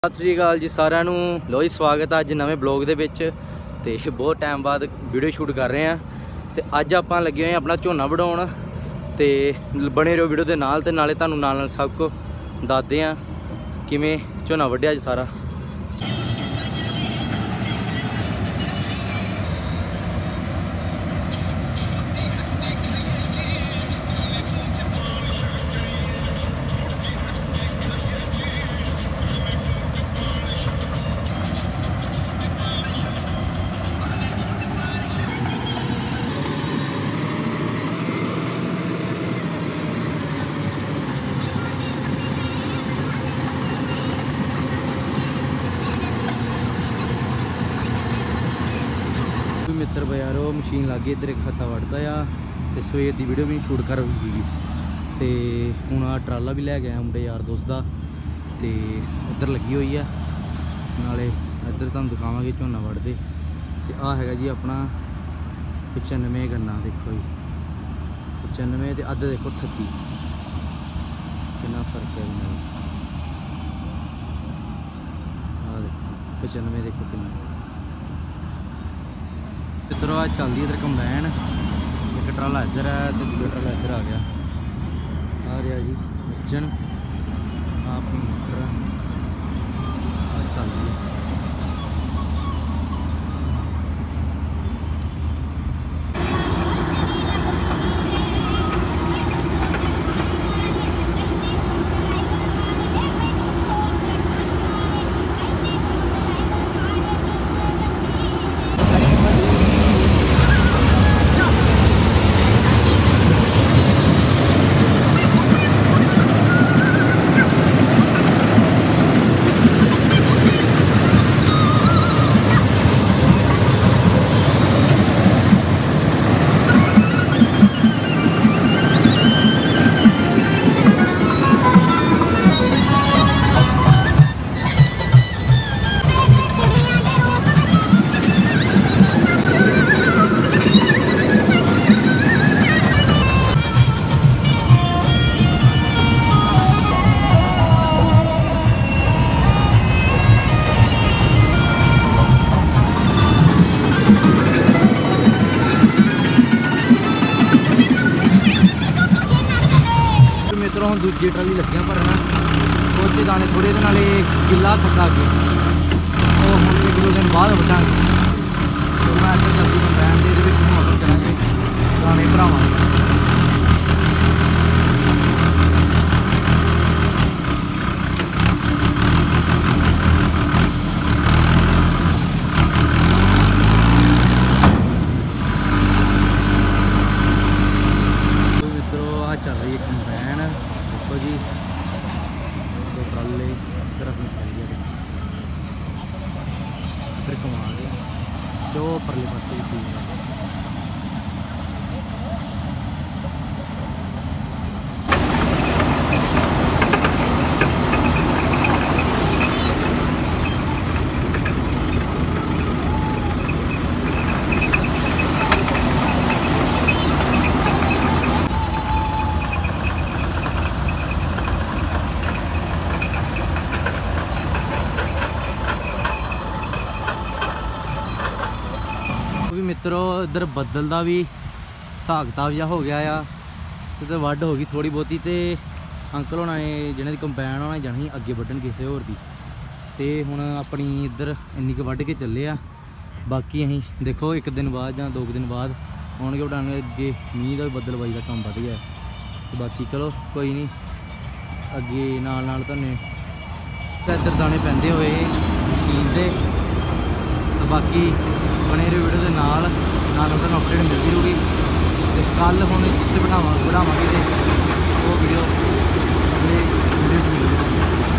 सत श्री अकाल जी सारिਆਂ ਨੂੰ। लो जी स्वागत है अज नवे ब्लॉग ਦੇ ਵਿੱਚ ਤੇ बहुत टाइम बाद वीडियो शूट कर रहे हैं। ਤੇ ਅੱਜ ਆਪਾਂ ਲੱਗੇ ਹੋਏ अपना ਝੋਨਾ ਵਢਾਉਣ ਤੇ बने रहो वीडियो ਦੇ ਨਾਲ ਤੇ ਨਾਲੇ ਤੁਹਾਨੂੰ ਨਾਲ सब को ਦੱਸਦੇ ਆ ਕਿਵੇਂ ਝੋਨਾ ਵੱਢਿਆ ਅੱਜ सारा। मित्र बजारो मशीन ला गई इधर एक खत्ता वढ़ता आ तो सवेर की वीडियो भी शूट कर हुई तो हूँ आ ट्राला भी लै गया मुंडे यार दोस्त का तो उधर लगी हुई है नाले इधर तुम दिखावे झोना वढ़ते तो आ है जी अपना 95 गन्ना देखो जी 95 तो अद्ध देखो 38 कितना फर्क है आ देखो 95 देखो कितना इधरों आज चलती इधर कंबाइन एक ट्राला इधर है तो दूसरा ट्राला इधर आ गया आ रहा जी अर्जन आप मोटर आज चलती है। मित्रों हम दूजी ट्राली लगे भरना कुछ दाने थोड़े नाले गिला खट्टा अगे वो हम एक दो दिन बाद वटा तो मैं इधर जल्दी कंबाइन के मोटर करांगे दाने भरावांगे। चल रही है कंबाइन देखो जी दो ट्राले इधर अपनी चली है फिर कमा गए जो परले पासे भी ठीक है। मित्रों इधर बदल का भी हिसाब किताब जहा हो गया आ तो वढ़ हो गई थोड़ी बहुती तो अंकल होना ने जिन्हें कंबाइन होना जानी अगे वढ़न किसी होर की तो हुण अपनी इधर इन्नी क वढ़ के चले आ बाकी अं देखो एक दिन बाद या 2 दिन बाद आने वढ़ाने अगे मीह का भी बदलबाई का काम बढ़ गया तो बाकी चलो कोई नहीं अगे नाल तुहानूं इधर दाने पैंदे हुए मशीन से तो बाकी बने रहो वीडियो के नाल तुहानूं अपडेट मिलती रहूगी तो कल हुण इत्थे बढ़ावांगे वो वीडियो अगले वीडियो मिलेगी।